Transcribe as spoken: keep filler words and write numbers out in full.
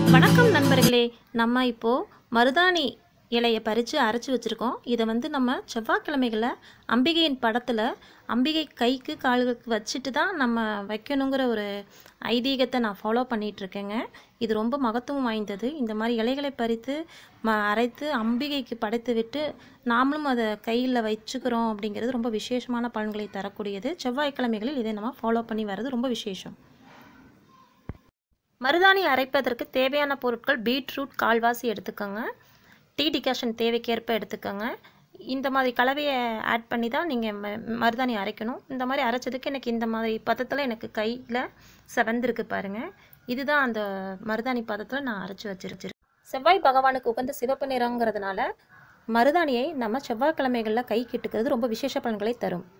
வணக்கம் நண்பர்களே, நம்ம இப்போது மருதாணி இலையை பறித்து அரைச்சி வச்சுருக்கோம். இதை வந்து நம்ம செவ்வாய்க்கிழமைகளில் அம்பிகையின் படத்தில் அம்பிகை கைக்கு கால்களுக்கு வச்சுட்டு தான் நம்ம வைக்கணுங்கிற ஒரு ஐதீகத்தை நான் ஃபாலோ பண்ணிகிட்ருக்கேங்க. இது ரொம்ப மகத்துவம் வாய்ந்தது. இந்த மாதிரி இலைகளை பறித்து ம அரைத்து அம்பிகைக்கு படைத்து விட்டு நாமளும் அதை கையில் வச்சுக்கிறோம் அப்படிங்கிறது ரொம்ப விசேஷமான பலன்களை தரக்கூடியது. செவ்வாய்க்கிழமைகளில் இதை நம்ம ஃபாலோ பண்ணி வர்றது ரொம்ப விசேஷம். மருதாணி அரைப்பதற்கு தேவையான பொருட்கள் பீட்ரூட் கால்வாசி எடுத்துக்கோங்க. டீ டிகாஷன் தேவைக்கேற்ப எடுத்துக்கோங்க. இந்த மாதிரி கலவையை ஆட் பண்ணி தான் நீங்கள் ம மருதாணி அரைக்கணும். இந்த மாதிரி அரைச்சதுக்கு எனக்கு இந்த மாதிரி பதத்தில் எனக்கு கையில் செவந்திருக்கு பாருங்கள். இதுதான் அந்த மருதாணி பதத்தில் நான் அரைச்சி வச்சிருச்சிருக்கேன். செவ்வாய் பகவானுக்கு உகந்த சிவப்பு நிறங்கிறதுனால மருதாணியை நம்ம செவ்வாய்க்கிழமைகளில் கை கிட்டுக்கிறது ரொம்ப விசேஷ பலன்களை தரும்.